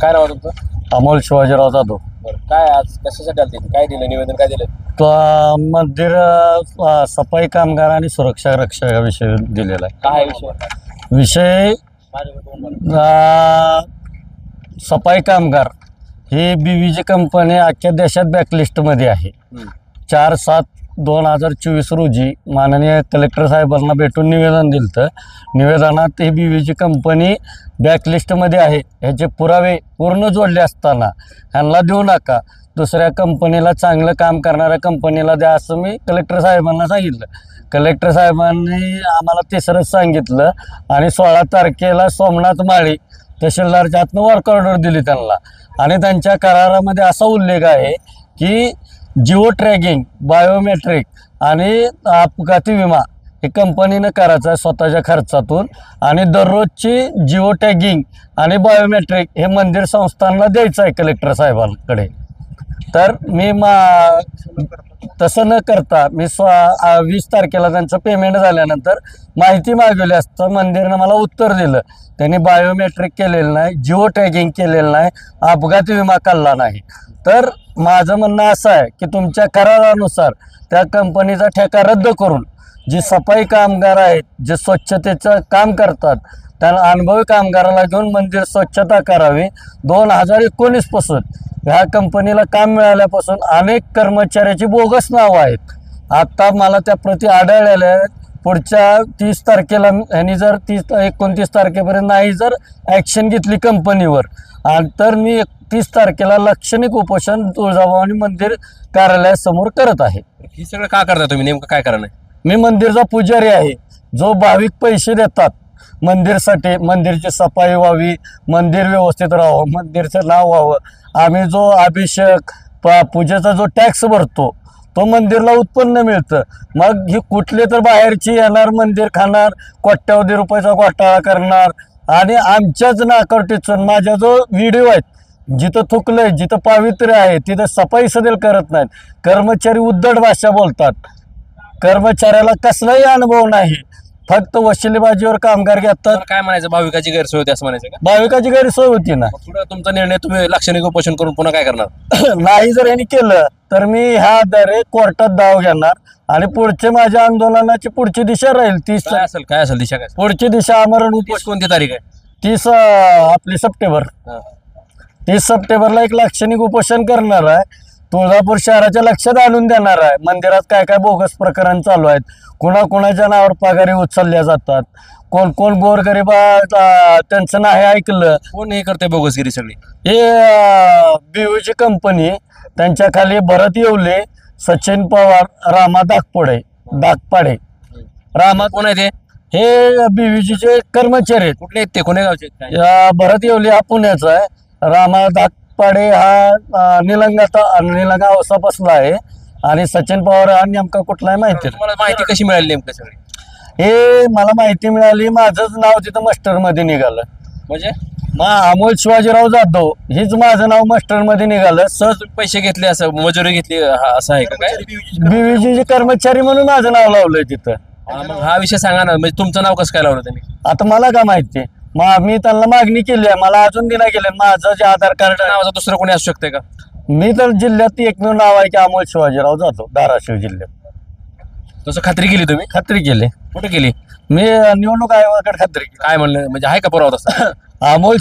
काय नाव आहे तुमचं? अमोल शिवाजीराव जाधव. बरं, काय आज कशासाठी आलते? काय दिलं निवेदन, काय दिलं? मंदिर सफाई कामगार आणि सुरक्षा रक्षकाविषयी दिलेला आहे. काय विषय? विषय सफाई कामगार ही BVG कंपनी अख्ख्या देशात बॅकलिस्टमध्ये आहे. 4/7/2024 रोजी माननीय कलेक्टर साहेबांना भेटून निवेदन दिलं. निवेदनात ही BVG कंपनी बॅकलिस्टमध्ये आहे ह्याचे पुरावे पूर्ण जोडले असताना ह्यांना देऊ नका, दुसऱ्या कंपनीला, चांगलं काम करणाऱ्या कंपनीला द्या असं मी कलेक्टर साहेबांना सांगितलं. कलेक्टर साहेबांनी आम्हाला तिसरंच सांगितलं आणि 16 तारखेला सोमनाथ माळी तहसीलदारच्या हातनं वर्क ऑर्डर दिली त्यांना. आणि त्यांच्या करारामध्ये असा उल्लेख आहे की जिओ ट्रॅगिंग, बायोमेट्रिक आणि अपघाती विमा हे कंपनीनं करायचं आहे स्वतःच्या खर्चातून, आणि दररोजची जिओ टॅगिंग आणि बायोमेट्रिक हे मंदिर संस्थांना द्यायचं आहे कलेक्टर साहेबांकडे. तर मी तसं न करता मी 20 तारखेला त्यांचं पेमेंट झाल्यानंतर माहिती मागवली असता मंदिरनं मला उत्तर दिलं. त्यांनी बायोमेट्रिक केलेलं नाही, जिओ टॅगिंग केलेलं नाही, अपघाती विमा काढला नाही. तर माझं म्हणणं असं आहे की तुमच्या करारानुसार त्या कंपनीचा ठेका रद्द करून जी सफाई कामगार आहेत, जे स्वच्छतेचं काम करतात, त्यांना अनुभवी कामगाराला घेऊन मंदिर स्वच्छता करावी. 2019 पासून ह्या कंपनीला काम मिळाल्यापासून अनेक कर्मचाऱ्याची बोगस नावं आहेत. आता मला त्या प्रति आढळलेल्या आहेत. पुढच्या 30 तारखेला ह्यांनी जर 29 तारखेपर्यंत नाही जर ॲक्शन घेतली कंपनीवर, तर मी 30 तारखेला लाक्षणिक उपोषण तुळजाभवानी मंदिर कार्यालयासमोर करत आहे. हे सगळं का करता तुम्ही? नेमकं काय करणार? मी मंदिरचा पुजारी आहे. जो भाविक पैसे देतात मंदिरसाठी, मंदिरची सफाई व्हावी, मंदिर व्यवस्थित राहावं, मंदिरचं नाव व्हावं, आम्ही जो अभिषेक पूजेचा जो टॅक्स भरतो तो मंदिरला उत्पन्न मिळतं. मग ही कुठले तर बाहेरची येणार, मंदिर खाणार, कोट्यावधी रुपयाचा घोटाळा करणार आणि आमच्याच नाकावर टिचून माझ्या जो व्हिडिओ आहेत, जिथं थुकलंय, जिथं पावित्र्य आहे तिथं सफाई सदैल करत नाहीत. कर्मचारी उद्धट भाषा बोलतात. कर्मचाऱ्याला कसलाही अनुभव नाही, फक्त वशिलेबाजीवर कामगार घेतात. काय म्हणायचं? भाविकाची गैरसोय होती असं म्हणायचं का? भाविकाची गैरसोय होती ना. पुढे तुमचा निर्णय, तुम्ही लाक्षणिक उपोषण करून पुन्हा काय करणार? नाही जर यांनी केलं तर मी ह्या आधारे कोर्टात दाव घेणार आणि पुढचे माझ्या आंदोलनाची पुढची दिशा राहील 30. काय असेल दिशा? काय पुढची दिशा आमरण उपोषण. कोणती तारीख आहे? 30 आपली सप्टेंबर. 30 सप्टेंबरला एक लाक्षणिक उपोषण करणार आहे. तुळजापूर शहराच्या लक्षात आणून देणार आहे मंदिरात काय काय बोगस प्रकरण चालू आहेत, कुणाच्या नावावर पगारी उचलल्या जातात, कोण कोण गोरगरीब त्यांचं नाही ऐकलं. कोण हे करते बोगसगिरी सगळी? हे BVG कंपनी, त्यांच्या खाली भरत येवले, सचिन पवार, रामा दागपाडे. रामा कोण आहे ते? हे BVGचे कर्मचारी आहेत. कुठले आहेत ते? कोण्या गावचे आहेत? भरत येवले हा पुण्याचा आहे, रामा दागपाडे हा निलंगा औसापासला आहे, आणि सचिन पवार हा नेमका कुठला आहे माहिती. तुम्हाला माहिती कशी मिळाली नेमकं सगळी? हे मला माहिती मिळाली, माझंच नाव तिथं मस्टरमध्ये निघालं. म्हणजे अमोल शिवाजीराव जाधव हेच माझं नाव मस्टरमध्ये निघालं. सहज पैसे घेतले, असं मजुरी घेतली असं आहे का? काय BVG कर्मचारी म्हणून माझं नाव लावलंय तिथं. मग हा विषय सांगा ना, म्हणजे तुमचं नाव कसं काय लावलं त्यांनी? आता मला काय माहिती, मग मी त्यांना मागणी केली आहे, मला अजून दिना गेले. माझं जे आधार कार्ड नावाचं दुसरं कोणी असू शकते का? मी तर जिल्ह्यात एकमेव नाव आहे की अमोल शिवाजीराव जाधव, धाराशिव जिल्ह्यात. तसं खात्री केली तुम्ही? खात्री केली. कुठे केली? मी निवडणूक आयोगाकडे खात्री केली. काय म्हणलं म्हणजे आहे का पुरावा तसा? अमोल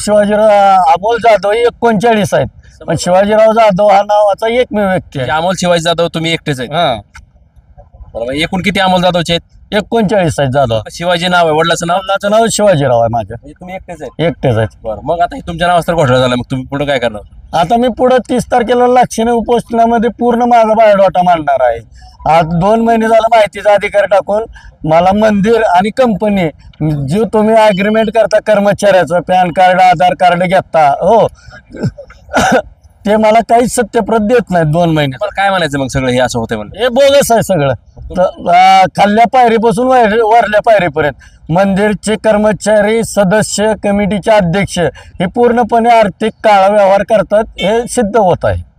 जाधव 39 आहेत, पण शिवाजीराव जाधव हा नावाचा एकमेव व्यक्ती आहे. अमोल शिवाजी जाधव तुम्ही एकटेच आहेत? हा. बरोबर. एकूण किती अमोल जाधवचे आहेत? 39 आहेत जाधव. शिवाजी नाव आहे, वडिलाचं नाव? वडिलांचं नाव शिवाजीराव आहे माझं. म्हणजे तुम्ही एकटेच आहेत? एकटेच आहेत. बरं, मग आता तुमच्या नावावर तर घोटाळा झाला, मग तुम्ही पुढे काय करणार? आता मी पुढे 30 तारखेला लाक्षणिक उपोषणामध्ये पूर्ण माझा बायोडाटा मांडणार आहे. आज 2 महिने झालं माहितीचा अधिकार टाकून मला मंदिर आणि कंपनी जो तुम्ही अग्रीमेंट करता कर्मचाऱ्याचं पॅन कार्ड, आधार कार्ड घेता, हो ते मला काहीच सत्यप्रत देत नाहीत 2 महिने. काय म्हणायचं मग सगळं हे असं होतं म्हणजे? हे बोगस आहे सगळं. खाल्ल्या पायरीपासून वरल्या पायरीपर्यंत मंदिरचे कर्मचारी, सदस्य, कमिटीचे अध्यक्ष हे पूर्णपणे आर्थिक काळा व्यवहार करतात, हे सिद्ध होत आहे.